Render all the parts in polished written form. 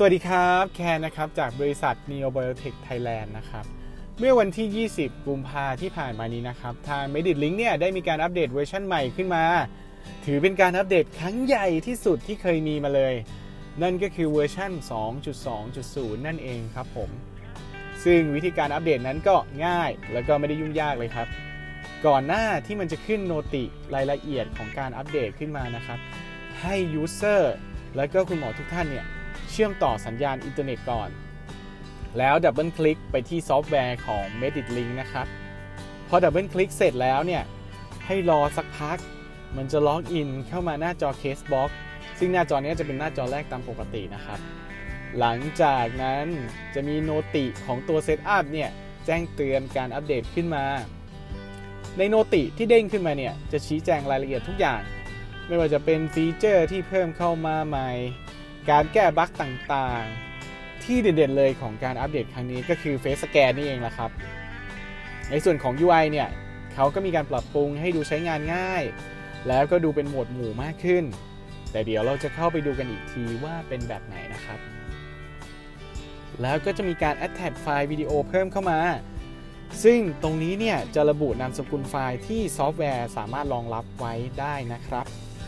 วัสดีครับแคนนะครับจากบริษัท Neo Biotech Thailand นะครับเมื่อวันที่ 20 กุมภาพันธ์ที่ผ่านมานี้นะครับทาง MeditLink เนี่ยได้มีการอัปเดตเวอร์ชันใหม่ขึ้นมาถือเป็นการอัปเดตครั้งใหญ่ที่สุดที่เคยมีมาเลยนั่นก็คือเวอร์ชัน 2.2.0 นั่นเองครับผมซึ่งวิธีการอัปเดตนั้นก็ง่ายแล้วก็ไม่ได้ยุ่งยากเลยครับก่อนหน้าที่มันจะขึ้นโนติรายละเอียดของการอัปเดตขึ้นมานะครับให้ User แล้วก็คุณหมอทุกท่านเนี่ยเชื่อมต่อสัญญาณอินเทอร์เน็ตก่อนแล้วดับเบิลคลิกไปที่ซอฟต์แวร์ของ MeditLink นะครับพอดับเบิลคลิกเสร็จแล้วเนี่ยให้รอสักพักมันจะล็อกอินเข้ามาหน้าจอ Casebox ซึ่งหน้าจอนี้จะเป็นหน้าจอแรกตามปกตินะครับหลังจากนั้นจะมีโนติของตัวเซตอัพเนี่ยแจ้งเตือนการอัปเดตขึ้นมาในโนติที่เด้งขึ้นมาเนี่ยจะชี้แจงรายละเอียดทุกอย่างไม่ว่าจะเป็นฟีเจอร์ที่เพิ่มเข้ามาใหม่การแก้บั๊กต่างๆที่เด่นๆเลยของการอัปเดตครั้งนี้ก็คือ Face Scan นี่เองแหละครับในส่วนของ UI เนี่ยเขาก็มีการปรับปรุงให้ดูใช้งานง่ายแล้วก็ดูเป็นหมวดหมู่มากขึ้นแต่เดี๋ยวเราจะเข้าไปดูกันอีกทีว่าเป็นแบบไหนนะครับแล้วก็จะมีการ attach ไฟล์วิดีโอเพิ่มเข้ามาซึ่งตรงนี้เนี่ยจะระบุนามสกุลไฟล์ที่ซอฟต์แวร์สามารถรองรับไว้ได้นะครับ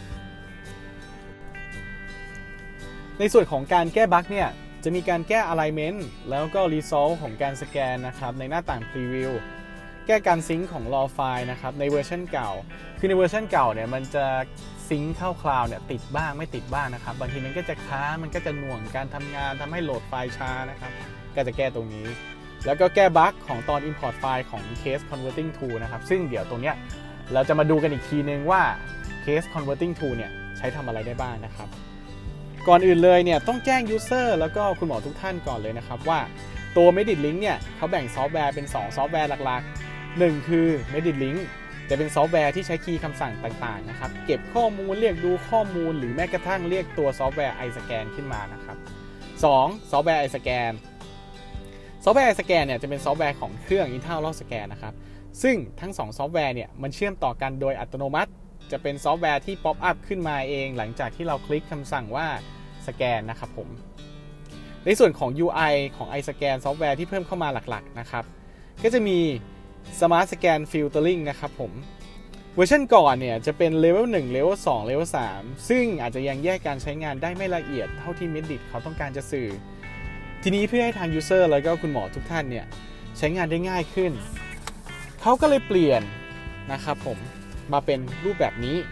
ในส่วนของการแก้บั๊กเนี่ยจะมีการแก้ alignment แล้วก็ result ของการสแกนนะครับในหน้าต่าง preview แก้การซิงค์ของ raw ไฟล์นะครับในเวอร์ชันเก่าคือในเวอร์ชันเก่าเนี่ยมันจะซิงค์เข้าคลาวด์เนี่ยติดบ้างไม่ติดบ้างนะครับบางทีมันก็จะค้างมันก็จะหน่วงการทำงานทำให้โหลดไฟล์ช้านะครับก็จะแก้ตรงนี้แล้วก็แก้บั๊กของตอน import ไฟล์ของ case converting tool นะครับซึ่งเดี๋ยวตรงเนี้ยเราจะมาดูกันอีกทีนึงว่า case converting tool เนี่ยใช้ทำอะไรได้บ้างนะครับก่อนอื่นเลยเนี่ยต้องแจ้ง User แล้วก็คุณหมอทุกท่านก่อนเลยนะครับว่าตัว MeditLink เนี่ยเขาแบ่งซอฟต์แวร์เป็น2ซอฟต์แวร์หลักๆ1คือ MeditLink จะเป็นซอฟต์แวร์ที่ใช้คีย์คำสั่งต่างๆนะครับเก็บข้อมูลเรียกดูข้อมูลหรือแม้กระทั่งเรียกตัวซอฟต์แวร์ iScan ขึ้นมานะครับ2ซอฟต์แวร์ iScan ซอฟต์แวร์ iScan เนี่ยจะเป็นซอฟต์แวร์ของเครื่อง Intel Log Scan นะครับซึ่งทั้ง2ซอฟต์แวร์เนี่ยมันเชื่อมต่อกันโดยอัตโนมัติจะเป็นซอฟต์แวร์ที่ป๊อปอัพขึ้นมาเองหลังจากที่เราคลิกคำสั่งว่าสแกนนะครับผมในส่วนของ UI ของ iScan ซอฟต์แวร์ที่เพิ่มเข้ามาหลักๆนะครับก็จะมี Smart Scan Filtering นะครับผมเวอร์ชันก่อนเนี่ยจะเป็น Level 1 Level 2 Level 3 ซึ่งอาจจะยังแยกการใช้งานได้ไม่ละเอียดเท่าที่ Medit เขาต้องการจะสื่อทีนี้เพื่อให้ทาง User แล้วก็คุณหมอทุกท่านเนี่ยใช้งานได้ง่ายขึ้นเขาก็เลยเปลี่ยนนะครับผมมาเป็นรูปแบบนี้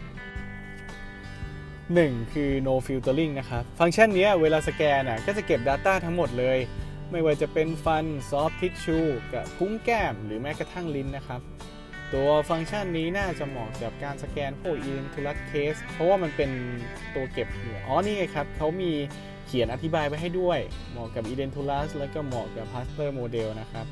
1คือ no filtering นะครับฟังก์ชันนี้เวลาสแกนก็จะเก็บ Data ทั้งหมดเลยไม่ว่าจะเป็นฟัน soft tissue กับพุ้งแก้มหรือแม้กระทั่งลิ้นนะครับตัวฟังก์ชันนี้น่าจะเหมาะกับการสแกนพวก edentulous case เพราะว่ามันเป็นตัวเก็บเหงื่อนี่ไงครับเขามีเขียนอธิบายไว้ให้ด้วยเหมาะกับ edentulous แล้วก็เหมาะกับ Pasteur model นะครับ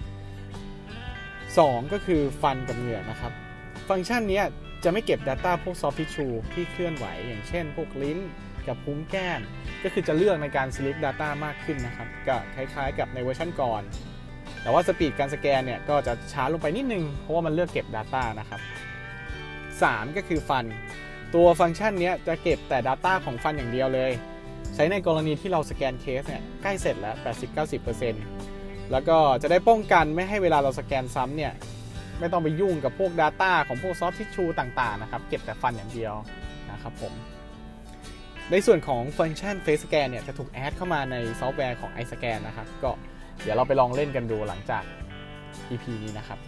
2ก็คือฟันกับเหงื่อนะครับฟังก์ชันนี้จะไม่เก็บ Data พวก Soft Tissue ที่เคลื่อนไหวอย่างเช่นพวกลิ้นกับพุ้งแก้มก็คือจะเลือกในการ Select Data มากขึ้นนะครับก็คล้ายๆกับในเวอร์ชันก่อนแต่ว่าสปีดการสแกนเนี่ยก็จะช้าลงไปนิดนึงเพราะว่ามันเลือกเก็บ Data นะครับ3ก็คือฟันตัวฟังก์ชันนี้จะเก็บแต่ Data ของฟันอย่างเดียวเลยใช้ในกรณีที่เราสแกนเคสเนี่ยใกล้เสร็จแล้ว 80-90% แล้วก็จะได้ป้องกันไม่ให้เวลาเราสแกนซ้ำเนี่ยไม่ต้องไปยุ่งกับพวก Data ของพวก Soft Tissue ต่างๆนะครับเก็บแต่ฟันอย่างเดียวนะครับผมในส่วนของฟังก์ชัน Face Scan เนี่ยจะถูกแอดเข้ามาในซอฟต์แวร์ของ iScan นะครับก็เดี๋ยวเราไปลองเล่นกันดูหลังจาก EP นี้นะครับ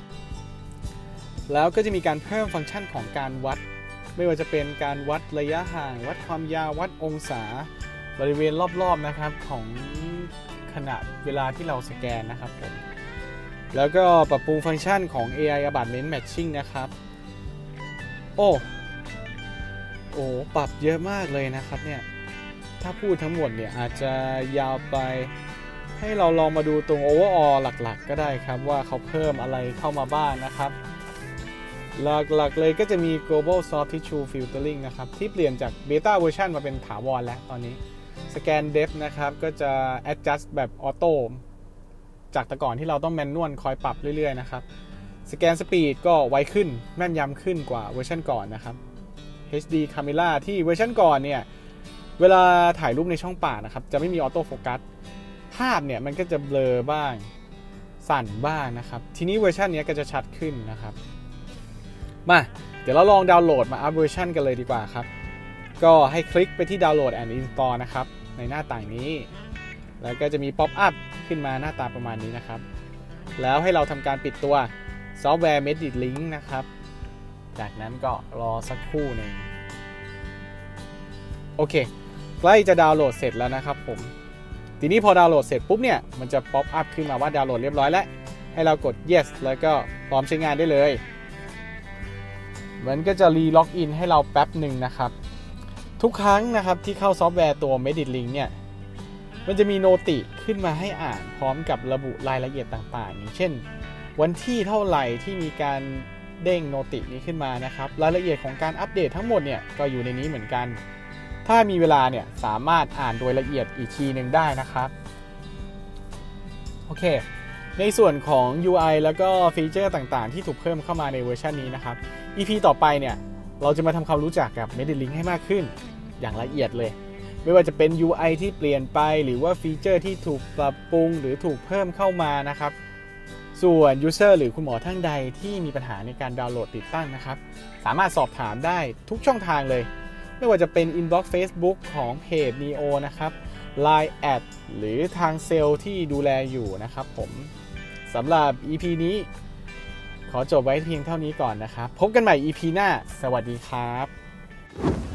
แล้วก็จะมีการเพิ่มฟังก์ชันของการวัดไม่ว่าจะเป็นการวัดระยะห่างวัดความยาววัดองศาบริเวณรอบๆนะครับของขณะเวลาที่เราสแกนนะครับผมแล้วก็ปรับปรุงฟังก์ชันของ AI Abutment Matching นะครับโอ้ปรับเยอะมากเลยนะครับเนี่ยถ้าพูดทั้งหมดเนี่ยอาจจะยาวไปให้เราลองมาดูตรง Overall หลักๆก็ได้ครับว่าเขาเพิ่มอะไรเข้ามาบ้างนะครับหลักๆเลยก็จะมี Global Soft Tissue Filtering นะครับที่เปลี่ยนจาก Beta Version มาเป็นถาวรแล้วตอนนี้ Scan Depth นะครับก็จะ Adjust แบบออโต้จากแต่ก่อนที่เราต้องแมนนวลคอยปรับเรื่อยๆนะครับสแกนสปีดก็ไวขึ้นแม่นยำขึ้นกว่าเวอร์ชันก่อนนะครับ HD Camera ที่เวอร์ชันก่อนเนี่ยเวลาถ่ายรูปในช่องป่านะครับจะไม่มีออโต้โฟกัสภาพเนี่ยมันก็จะเบลอบ้างสั่นบ้างนะครับทีนี้เวอร์ชันนี้ก็จะชัดขึ้นนะครับมาเดี๋ยวเราลองดาวน์โหลดมาอัพเวอร์ชันกันเลยดีกว่าครับก็ให้คลิกไปที่ดาวน์โหลด and install นะครับในหน้าต่างนี้แล้วก็จะมีป๊อปอัพขึ้นมาหน้าตาประมาณนี้นะครับแล้วให้เราทำการปิดตัวซอฟต์แวร์ Medit-Link นะครับจากนั้นก็รอสักครู่หนึ่งโอเคใกล้จะดาวน์โหลดเสร็จแล้วนะครับผมทีนี้พอดาวน์โหลดเสร็จปุ๊บเนี่ยมันจะป๊อปอัพขึ้นมาว่าดาวน์โหลดเรียบร้อยแล้วให้เรากด yes แล้วก็พร้อมใช้งานได้เลยมันก็จะรีล็อกอินให้เราแป๊บหนึ่งนะครับทุกครั้งนะครับที่เข้าซอฟต์แวร์ตัว Medit-Link เนี่ยมันจะมีโนติขึ้นมาให้อ่านพร้อมกับระบุรายละเอียดต่างๆอย่างเช่นวันที่เท่าไหร่ที่มีการเด้งโนตินี้ขึ้นมานะครับรายละเอียดของการอัปเดตทั้งหมดเนี่ยก็อยู่ในนี้เหมือนกันถ้ามีเวลาเนี่ยสามารถอ่านโดยละเอียดอีกทีหนึ่งได้นะครับโอเคในส่วนของ UI แล้วก็ฟีเจอร์ต่างๆที่ถูกเพิ่มเข้ามาในเวอร์ชันนี้นะครับ EP ต่อไปเนี่ยเราจะมาทำความรู้จักกับ Medit-Link ให้มากขึ้นอย่างละเอียดเลยไม่ว่าจะเป็น UI ที่เปลี่ยนไปหรือว่าฟีเจอร์ที่ถูกปรับปรุงหรือถูกเพิ่มเข้ามานะครับส่วน User หรือคุณหมอท่านใดที่มีปัญหาในการดาวน์โหลดติดตั้งนะครับสามารถสอบถามได้ทุกช่องทางเลยไม่ว่าจะเป็น Inbox Facebook ของเพจ Neo นะครับ Line แอดหรือทางเซลล์ที่ดูแลอยู่นะครับผมสำหรับ EP นี้ขอจบไว้เพียงเท่านี้ก่อนนะครับพบกันใหม่ EP หน้าสวัสดีครับ